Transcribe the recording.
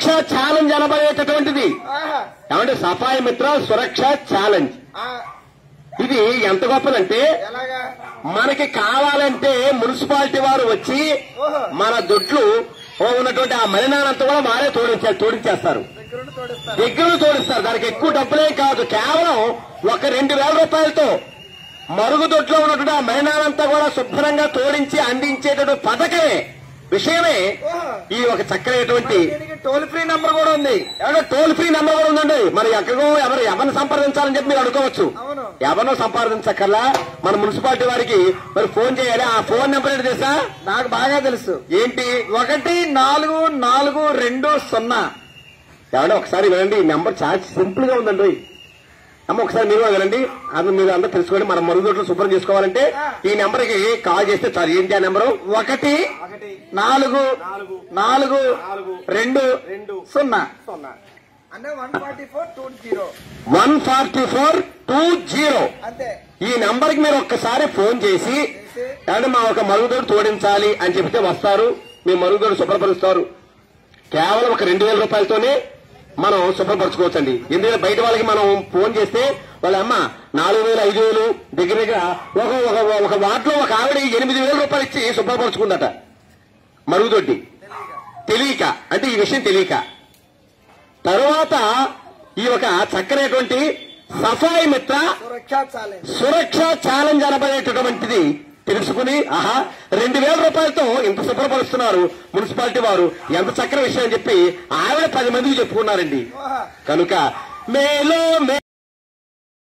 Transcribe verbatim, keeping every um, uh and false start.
సురక్ష challenge అనబడేటటువంటిది. ఏమంటే సఫాయి మిత్ర సురక్ష challenge ఇది ఎంత గొప్పదంటే మనకి కావాలంటే మున్సిపాలిటీ వారు వచ్చి మన దొడ్లు ఉన్నటువంటి ఆ మలినానంతా కూడా వారే తోడించే తోడించేస్తారు దగ్గర తోడిస్తారు. దానికి ఎక్కువ డబ్బులే కాదు, కేవలం ఒక రెండు వేల రూపాయలతో మరుగుదొడ్లో ఉన్నటువంటి ఆ మలినానంతా కూడా శుభ్రంగా తోడించి అందించేటటువంటి పథకమే విషయమే ఈ ఒక చక్కనటువంటి టోల్ ఫ్రీ నెంబర్ కూడా ఉంది. ఎవరో టోల్ ఫ్రీ నెంబర్ కూడా ఉందండి. మరి ఎక్కడో ఎవరు ఎవరిని సంప్రదించాలని చెప్పి మీరు అనుకోవచ్చు. ఎవరినో సంప్రదించక్కర్లా, మన మున్సిపాలిటీ వారికి మరి ఫోన్ చేయాలి. ఆ ఫోన్ నెంబర్ ఏంటి తెలుసా? నాకు బాగా తెలుసు. ఏంటి? ఒకటి నాలుగు నాలుగు రెండు సున్నా. ఎవరో ఒకసారి వినండి, ఈ నెంబర్ చాలా సింపుల్ గా ఉందండి. అమ్మ ఒకసారి మీరు వినండి, అది మీరు అందరూ తెలుసుకోండి. మనం మరుగుదొడ్లు శుభ్రం చేసుకోవాలంటే ఈ నెంబర్ కి కాల్ చేస్తే చాలు. ఏంటి ఆ నెంబరు? ఒకటి నాలుగు నాలుగు రెండు సున్నా అంటే one forty four two zero one forty four two zero అంతే. ఈ నెంబర్ కి మీరు ఒక్కసారి ఫోన్ చేసి అంటే మా ఒక మరుగుదొడ్డు తోడించాలి అని చెప్తే వస్తారు. మీ మరుగుదొడ్డు శుభ్రపరుస్తారు. కేవలం ఒక రెండు వేల రూపాయలతోనే మనం శుభ్రపరచుకోవచ్చండి. ఎందుకంటే బయట వాళ్ళకి మనం ఫోన్ చేస్తే వాళ్ళ అమ్మ నాలుగు వేలు ఐదు వేలు దగ్గర దగ్గర ఒక ఒక వార్డులో ఒక ఆవిడ ఎనిమిది వేల రూపాయలు ఇచ్చి శుభ్రపరచుకుందట మరుగుదొడ్డి. తెలియక అంటే ఈ విషయం తెలియక తర్వాత ఈ ఒక చక్కనటువంటి సఫాయి మిత్ర సురక్ష ఛాలెంజ్ అనబడేటటువంటిది తెలుసుకుని ఆహా రెండు వేల రూపాయలతో ఇంత శుభ్రపరుస్తున్నారు మున్సిపాలిటీ వారు, ఎంత చక్కని విషయం అని చెప్పి ఆవిడ పది మందికి చెప్పుకున్నారండి. కనుక మేలో